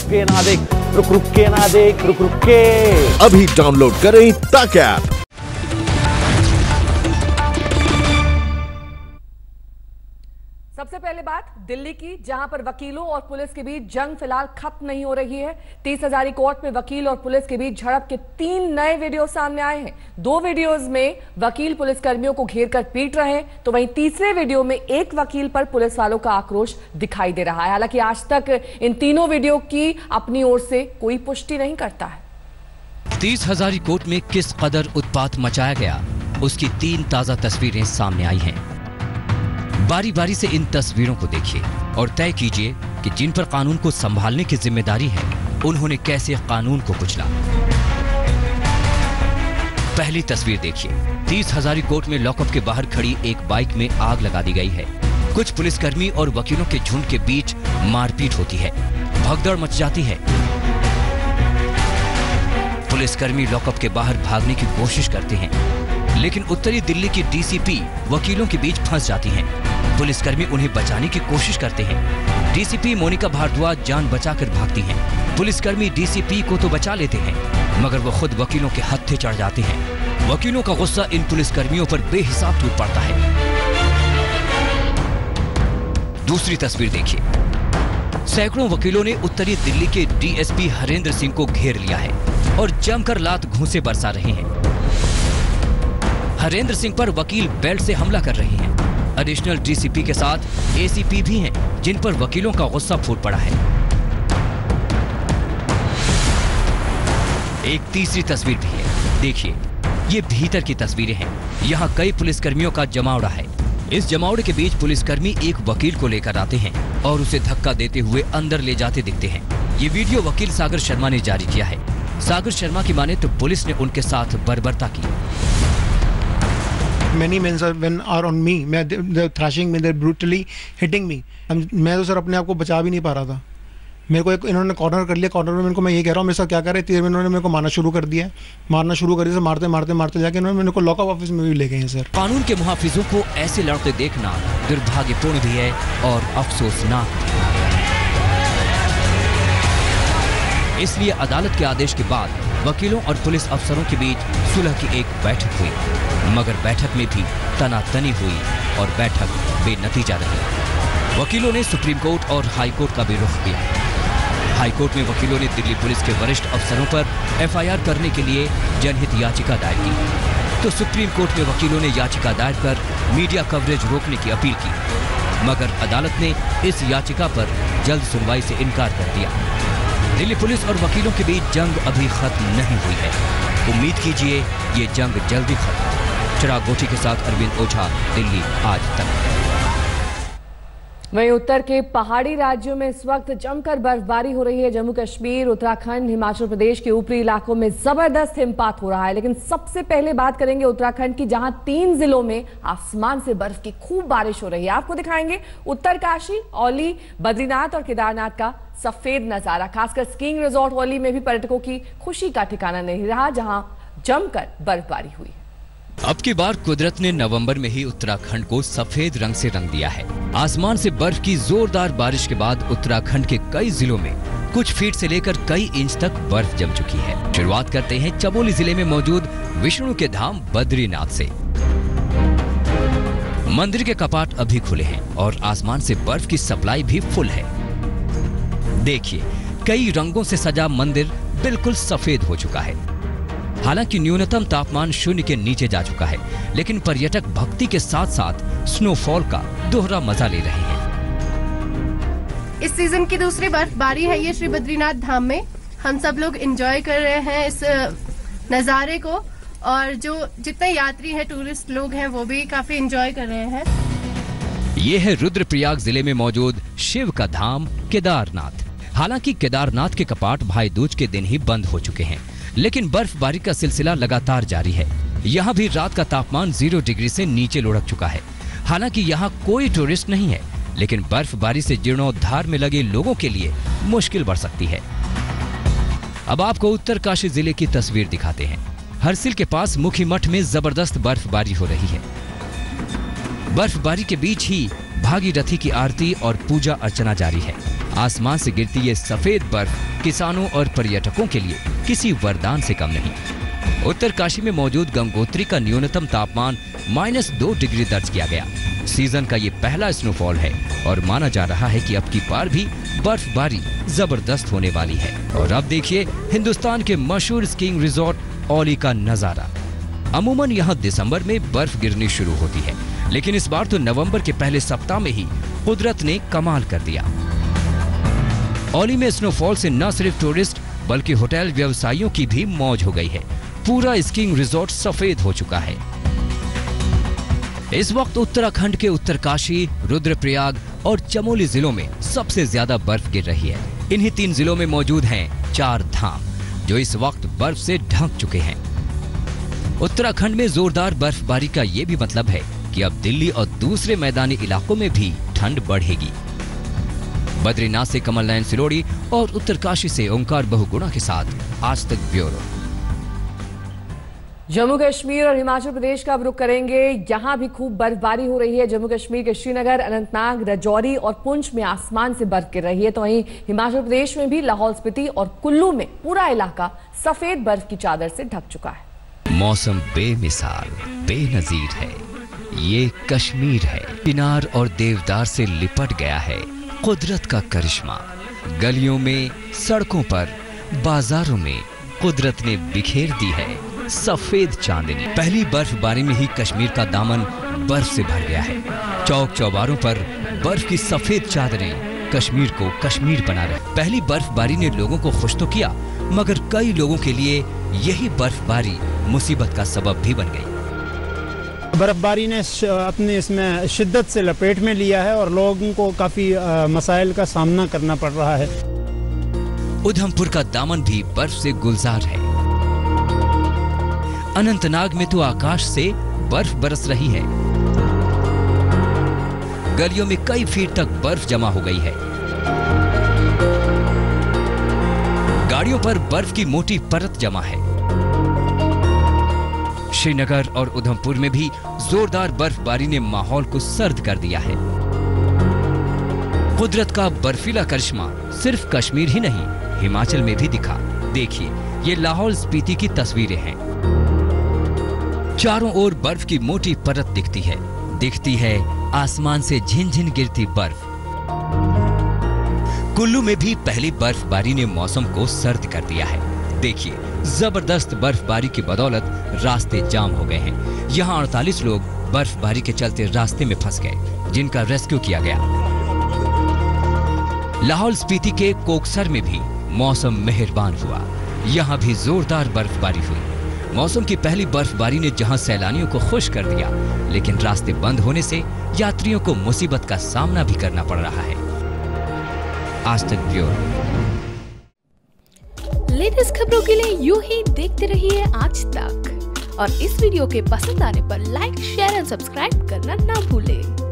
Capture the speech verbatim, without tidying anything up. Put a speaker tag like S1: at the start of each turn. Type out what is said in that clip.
S1: रुक के ना देख, रुक रुक के ना देख, रुक रुक के।
S2: अभी डाउनलोड करें तक ऐप।
S3: सबसे पहले बात दिल्ली की, जहां पर वकीलों और पुलिस के बीच जंग फिलहाल खत्म नहीं हो रही है। तीस हजारी कोर्ट में वकील और पुलिस के बीच झड़प के तीन नए वीडियो सामने आए हैं। दो वीडियोस में वकील पुलिस कर्मियों को घेर कर पीट रहे हैं, तो वहीं तीसरे वीडियो में एक वकील पर पुलिस वालों का आक्रोश दिखाई दे रहा है। हालांकि आज तक इन तीनों वीडियो की अपनी ओर से कोई पुष्टि नहीं करता है।
S4: तीस हजारी कोर्ट में किस कदर उत्पात मचाया गया, उसकी तीन ताजा तस्वीरें सामने आई हैं। बारी बारी से इन तस्वीरों को देखिए और तय कीजिए कि जिन पर कानून को संभालने की जिम्मेदारी है, उन्होंने कैसे कानून को कुचला। पहली तस्वीर देखिए। तीस हजारी कोर्ट में लॉकअप के बाहर खड़ी एक बाइक में आग लगा दी गई है। कुछ पुलिसकर्मी और वकीलों के झुंड के बीच मारपीट होती है, भगदड़ मच जाती है। पुलिसकर्मी लॉकअप के बाहर भागने की कोशिश करते हैं, लेकिन उत्तरी दिल्ली की डीसीपी वकीलों के बीच फंस जाती हैं। पुलिसकर्मी उन्हें बचाने की कोशिश करते हैं। डीसीपी मोनिका भारद्वाज जान बचाकर भागती हैं। पुलिसकर्मी डीसीपी को तो बचा लेते हैं, मगर वो खुद वकीलों के हत्थे चढ़ जाते हैं। वकीलों का गुस्सा इन पुलिसकर्मियों पर बेहिसाब टूट पड़ता है। दूसरी तस्वीर देखिए। सैकड़ों वकीलों ने उत्तरी दिल्ली के डीएसपी हरेंद्र सिंह को घेर लिया है और जमकर लात घूंसे बरसा रहे हैं। हरेंद्र सिंह पर वकील बेल्ट से हमला कर रहे हैं। एडिशनल डीसीपी के साथ एसीपी भी हैं, जिन पर वकीलों का गुस्सा फूट पड़ा है। एक तीसरी तस्वीर भी है, देखिए। ये भीतर की तस्वीरें हैं। यहाँ कई पुलिसकर्मियों का जमावड़ा है। इस जमावड़े के बीच पुलिसकर्मी एक वकील को लेकर आते हैं और उसे धक्का देते हुए अंदर ले जाते दिखते हैं। ये वीडियो वकील सागर शर्मा ने जारी किया है। सागर शर्मा की माने तो पुलिस ने उनके साथ बर्बरता की।
S5: Many men are when are on me, मैं they're thrashing me, they're brutally hitting me. मैं तो सर अपने आप को बचा भी नहीं पा रहा था। मेरे को एक इन्होंने कॉर्नर कर लिया। कॉर्नर में इनको मैं ये कह रहा हूँ मेरे साथ क्या कर रहे थे, इन्होंने मेरे को मारना शुरू कर दिया। मारना शुरू कर दिया, मारते मारते मारते जाके इन्होंने मेरे को लॉकअप ऑफिस में भी ले गए हैं सर।
S4: कानून के मुहाफिजों को ऐसे लड़ते देखना दुर्भाग्यपूर्ण भी है और अफसोसनाक भी। इसलिए अदालत के आदेश के बाद वकीलों और पुलिस अफसरों के बीच सुलह की एक बैठक हुई, मगर बैठक में भी तनातनी हुई और बैठक बेनतीजा रही। वकीलों ने सुप्रीम कोर्ट और हाई कोर्ट का भी रुख किया। हाई कोर्ट में वकीलों ने दिल्ली पुलिस के वरिष्ठ अफसरों पर एफआईआर करने के लिए जनहित याचिका दायर की, तो सुप्रीम कोर्ट में वकीलों ने याचिका दायर कर मीडिया कवरेज रोकने की अपील की, मगर अदालत ने इस याचिका पर जल्द सुनवाई से इनकार कर दिया। दिल्ली पुलिस और वकीलों के बीच जंग अभी खत्म नहीं हुई है। उम्मीद कीजिए ये जंग जल्दी खत्म। चिराग गोठी के साथ अरविंद ओझा, दिल्ली आज तक।
S3: वहीं उत्तर के पहाड़ी राज्यों में इस वक्त जमकर बर्फबारी हो रही है। जम्मू कश्मीर, उत्तराखंड, हिमाचल प्रदेश के ऊपरी इलाकों में जबरदस्त हिमपात हो रहा है। लेकिन सबसे पहले बात करेंगे उत्तराखंड की, जहां तीन जिलों में आसमान से बर्फ की खूब बारिश हो रही है। आपको दिखाएंगे उत्तरकाशी, औली, बद्रीनाथ और केदारनाथ का सफेद नजारा। खासकर स्कीइंग रिजॉर्ट औली में भी पर्यटकों की खुशी का ठिकाना नहीं रहा, जहां जमकर बर्फबारी हुई।
S4: अब की बार कुदरत ने नवंबर में ही उत्तराखंड को सफेद रंग से रंग दिया है। आसमान से बर्फ की जोरदार बारिश के बाद उत्तराखंड के कई जिलों में कुछ फीट से लेकर कई इंच तक बर्फ जम चुकी है। शुरुआत करते हैं चमोली जिले में मौजूद विष्णु के धाम बद्रीनाथ से। मंदिर के कपाट अभी खुले हैं और आसमान से बर्फ की सप्लाई भी फुल है। देखिए, कई रंगों से सजा मंदिर बिल्कुल सफेद हो चुका है। हालांकि न्यूनतम तापमान शून्य के नीचे जा चुका है, लेकिन पर्यटक भक्ति के साथ साथ स्नोफॉल का दोहरा मजा ले रहे हैं।
S6: इस सीजन की दूसरी बर्फबारी है ये श्री बद्रीनाथ धाम में। हम सब लोग एंजॉय कर रहे हैं इस नज़ारे को, और जो जितने यात्री हैं, टूरिस्ट लोग हैं, वो भी काफी एंजॉय कर रहे हैं।
S4: ये है रुद्रप्रयाग जिले में मौजूद शिव का धाम केदारनाथ। हालांकि केदारनाथ के कपाट भाई दूज के दिन ही बंद हो चुके हैं, लेकिन बर्फबारी का सिलसिला लगातार जारी है। यहाँ भी रात का तापमान जीरो डिग्री से नीचे लुढ़क चुका है। हालांकि यहाँ कोई टूरिस्ट नहीं है, लेकिन बर्फबारी से जीर्णोद्धार में लगे लोगों के लिए मुश्किल बढ़ सकती है। अब आपको उत्तरकाशी जिले की तस्वीर दिखाते हैं। हरसिल के पास मुखी मठ में जबरदस्त बर्फबारी हो रही है। बर्फबारी के बीच ही भागीरथी की आरती और पूजा अर्चना जारी है। आसमान से गिरती ये सफेद बर्फ किसानों और पर्यटकों के लिए किसी वरदान से कम नहीं। उत्तरकाशी में मौजूद गंगोत्री का न्यूनतम तापमान माइनस दो डिग्री दर्ज किया गया। सीजन का ये पहला स्नोफॉल है और माना जा रहा है कि अब की बार भी बर्फबारी जबरदस्त होने वाली है। और अब देखिए हिंदुस्तान के मशहूर स्कीइंग रिजॉर्ट औली का नजारा। अमूमन यहाँ दिसंबर में बर्फ गिरनी शुरू होती है, लेकिन इस बार तो नवंबर के पहले सप्ताह में ही कुदरत ने कमाल कर दिया। औली में स्नोफॉल से न सिर्फ टूरिस्ट बल्कि होटल व्यवसायियों की भी मौज हो गई है। पूरा स्कीइंग रिजॉर्ट सफेद हो चुका है। इस वक्त उत्तराखंड के उत्तरकाशी, रुद्रप्रयाग और चमोली जिलों में सबसे ज्यादा बर्फ गिर रही है। इन्हीं तीन जिलों में मौजूद हैं चार धाम, जो इस वक्त बर्फ से ढक चुके हैं। उत्तराखंड में जोरदार बर्फबारी का ये भी मतलब है कि अब दिल्ली और दूसरे मैदानी इलाकों में भी ठंड बढ़ेगी। बद्रीनाथ से कमल नयन सिरोड़ी और उत्तरकाशी से ओंकार बहुगुणा के साथ आज तक ब्यूरो।
S3: जम्मू कश्मीर और हिमाचल प्रदेश का अब रुख करेंगे। यहां भी खूब बर्फबारी हो रही है। जम्मू कश्मीर के श्रीनगर, अनंतनाग, राजौरी और पुंछ में आसमान से बर्फ गिर रही है, तो वहीं हिमाचल प्रदेश में भी लाहौल स्पीति और कुल्लू में पूरा इलाका सफेद बर्फ की चादर से ढक चुका है।
S4: मौसम बेमिसाल, बेनजीर है। ये कश्मीर है, किनार और देवदार से लिपट गया है कुदरत का करिश्मा। गलियों में, सड़कों पर, बाजारों में कुदरत ने बिखेर दी है सफेद चांदनी। पहली बर्फबारी में ही कश्मीर का दामन बर्फ से भर गया है। चौक चौबारों पर बर्फ की सफेद चादरें कश्मीर को कश्मीर बना रहे। पहली बर्फबारी ने लोगों को खुश तो किया, मगर कई लोगों के लिए यही बर्फबारी मुसीबत का सबब भी बन गई।
S7: बर्फबारी ने अपने इसमें शिद्दत से लपेट में लिया है और लोगों को काफी मसाइल का सामना करना पड़ रहा है।
S4: उधमपुर का दामन भी बर्फ से गुलजार है। अनंतनाग में तो आकाश से बर्फ बरस रही है। गलियों में कई फीट तक बर्फ जमा हो गई है। गाड़ियों पर बर्फ की मोटी परत जमा है। श्रीनगर और उधमपुर में भी जोरदार बर्फबारी ने माहौल को सर्द कर दिया है। कुदरत का बर्फीला करिश्मा सिर्फ कश्मीर ही नहीं, हिमाचल में भी दिखा। देखिए, ये लाहौल स्पीति की तस्वीरें हैं। चारों ओर बर्फ की मोटी परत दिखती है। दिखती है आसमान से झिनझिन गिरती बर्फ। कुल्लू में भी पहली बर्फबारी ने मौसम को सर्द कर दिया है। देखिए, जबरदस्त बर्फबारी की बदौलत रास्ते जाम हो गए हैं। यहाँ अड़तालीस लोग बर्फबारी के चलते रास्ते में फंस गए, जिनका रेस्क्यू किया गया। लाहौल स्पीति के कोकसर में भी मौसम मेहरबान हुआ। यहाँ भी जोरदार बर्फबारी हुई। मौसम की पहली बर्फबारी ने जहां सैलानियों को खुश कर दिया, लेकिन रास्ते बंद होने से यात्रियों को मुसीबत का सामना भी करना पड़ रहा है। आज तक ब्यूरो।
S8: लेटेस्ट खबरों के लिए यूं ही देखते रहिए आज तक, और इस वीडियो के पसंद आने पर लाइक, शेयर और सब्सक्राइब करना ना भूलें।